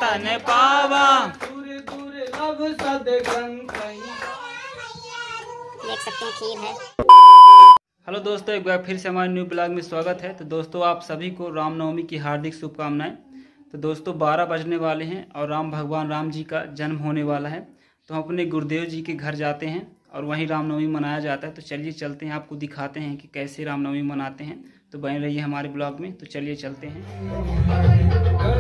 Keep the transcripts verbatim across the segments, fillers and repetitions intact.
तन पावा। दूर दूर लब सदगंग देख सकते हैं खीर है। हेलो दोस्तों, एक बार फिर से हमारे न्यू ब्लॉग में स्वागत है। तो दोस्तों आप सभी को रामनवमी की हार्दिक शुभकामनाएं। तो दोस्तों बारह बजने वाले हैं और राम भगवान राम जी का जन्म होने वाला है। तो हम अपने गुरुदेव जी के घर जाते हैं और वहीं रामनवमी मनाया जाता है। तो चलिए चलते हैं, आपको दिखाते हैं कि कैसे रामनवमी मनाते हैं। तो बने रहिए हमारे ब्लॉग में। तो चलिए चलते हैं।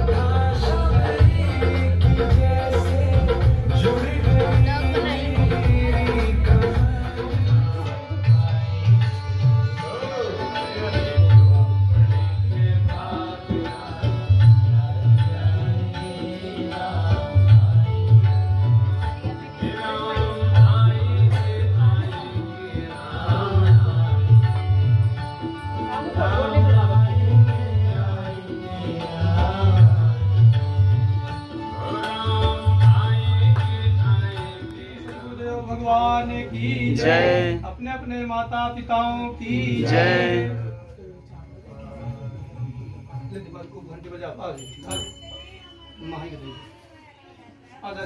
भगवान की जय। अपने अपने माता पिताओं की जय। को घंटे बजा आ जा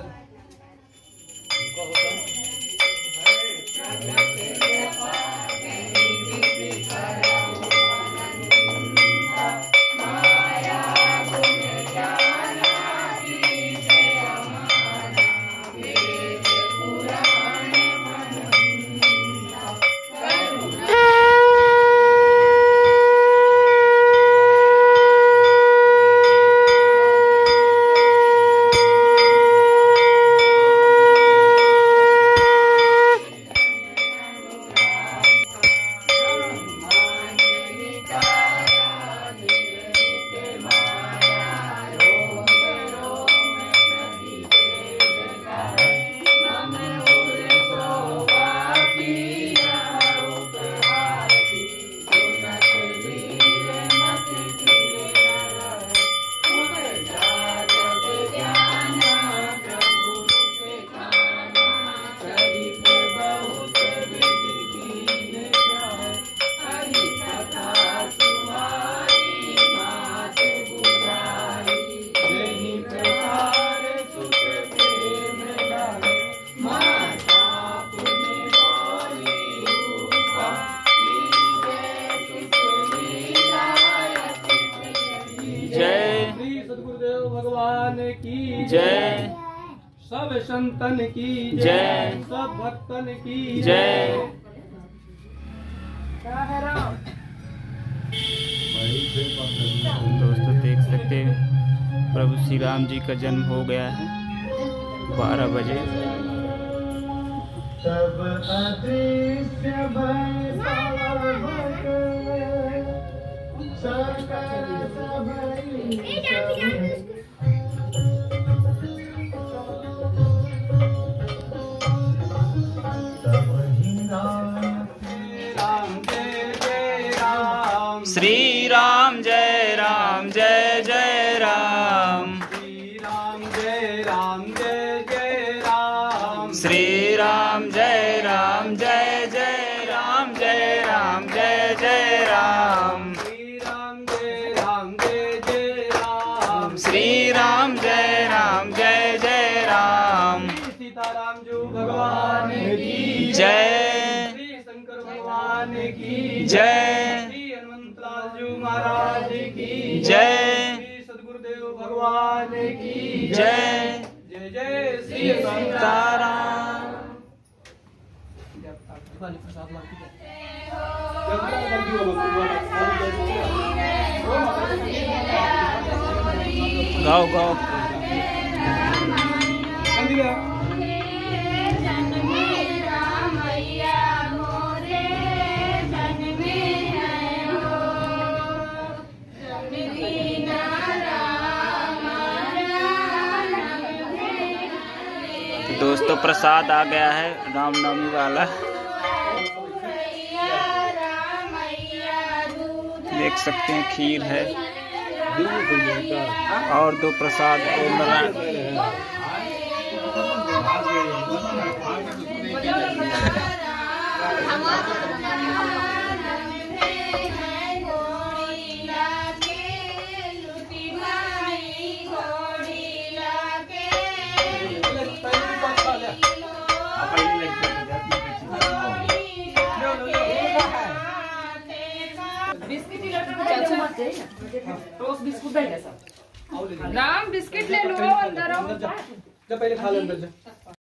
भगवान की जय। सब संतन की जय। सब भक्तन की जय। दोस्तों देख सकते हैं प्रभु श्री राम जी का जन्म हो गया है बारह बजे। सब अदृश्य भय श्री राम जय राम जय जय राम। श्री राम जय राम जय जय राम। श्री राम जय राम जय जय राम जय राम जय जय राम। श्री राम जय राम जय जय राम। श्री राम जय राम जय जय राम। सीताराम जी भगवान की जय। श्री शंकर भगवान की जय। श्री हनुमंतलाल जी महाराज की जय। श्री सदगुरुदेव भगवान की जय। जय जय श्री सीताराम। गाओ गाओ। दोस्तों प्रसाद आ गया है रामनवमी वाला, देख सकते हैं खीर है और दो प्रसाद और नारायण। टोस्ट बिस्कुट दे सब। आओ ले ले। राम बिस्किट ले लो, अंदर आओ। जा पहले खा ले अंदर जा।